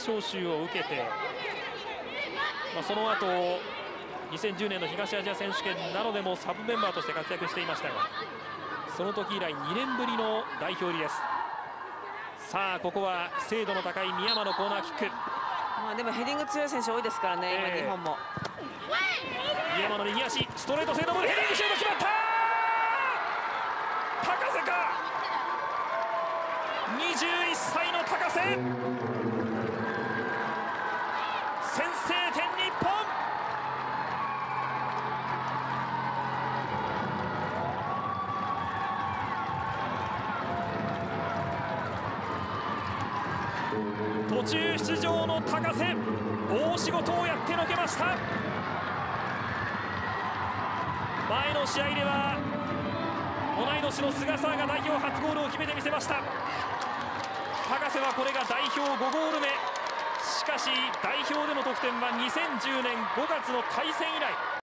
招集を受けて、その後2010年の東アジア選手権などでもサブメンバーとして活躍していましたが、その時以来2年ぶりの代表入りです。さあここは精度の高い宮山のコーナーキック。 でもヘディング強い選手多いですからね、今日本も。 宮山の右足ストレート性のボール、ヘディングシュート決まった。高瀬か、21歳の高瀬、先制点日本。途中出場の高瀬、大仕事をやってのけました。前の試合では同い年の菅澤が代表初ゴールを決めてみせました。高瀬はこれが代表5ゴール目。しかし代表での得点は2010年5月の対戦以来。